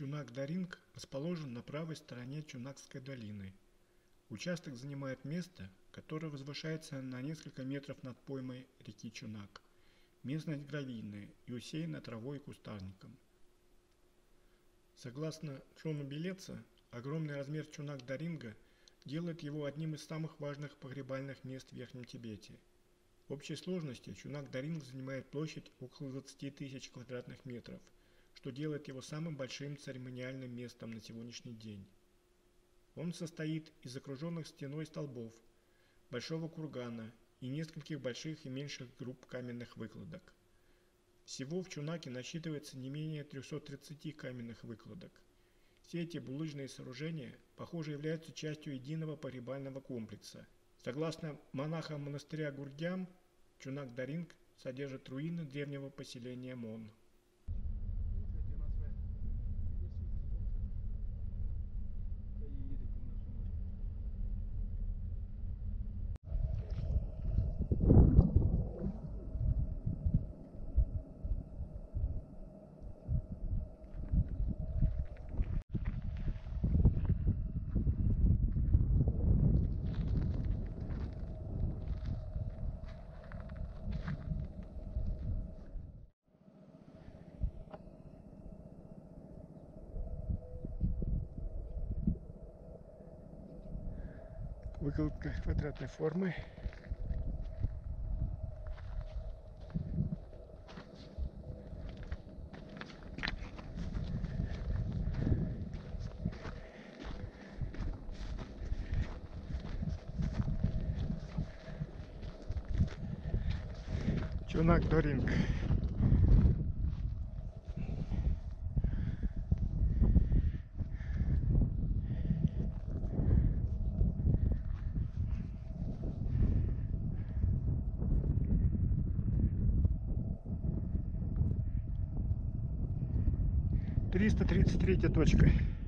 Чунак-Даринг расположен на правой стороне Чунакской долины. Участок занимает место, которое возвышается на несколько метров над поймой реки Чунак. Местность гравийная и усеяна травой и кустарником. Согласно Джону Белеца, огромный размер Чунак-Даринга делает его одним из самых важных погребальных мест в Верхнем Тибете. В общей сложности Чунак-Даринг занимает площадь около 20 тысяч квадратных метров, что делает его самым большим церемониальным местом на сегодняшний день. Он состоит из окруженных стеной столбов, большого кургана и нескольких больших и меньших групп каменных выкладок. Всего в Чунаке насчитывается не менее 330 каменных выкладок. Все эти булыжные сооружения, похоже, являются частью единого погребального комплекса. Согласно монахам монастыря Гурдям, Чунак-Даринг содержит руины древнего поселения Мон. Выкладка квадратной формы. Чунак-Даринг. Триста 33-я точка.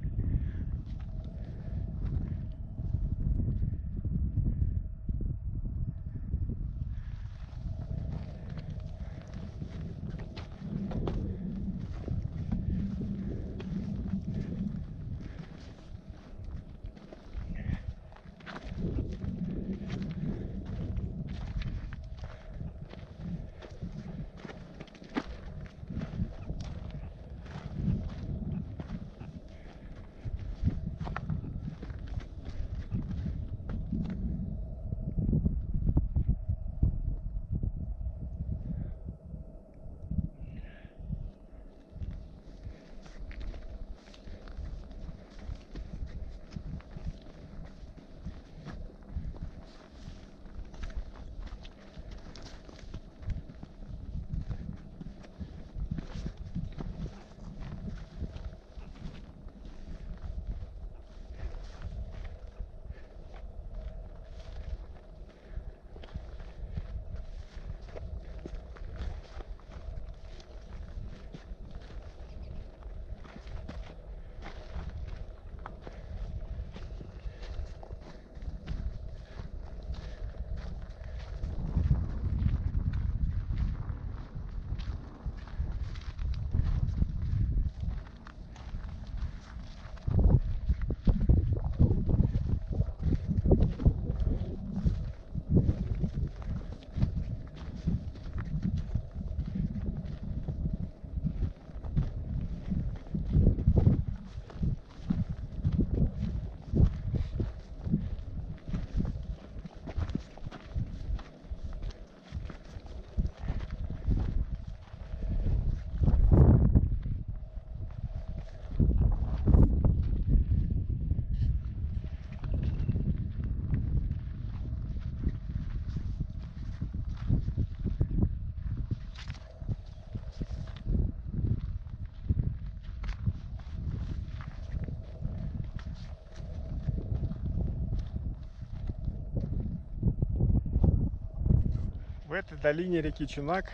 В этой долине реки Чунак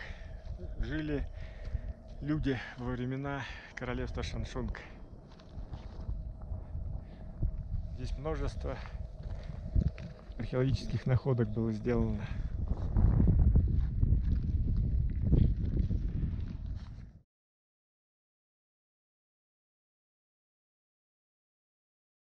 жили люди во времена королевства Шаншунг. Здесь множество археологических находок было сделано.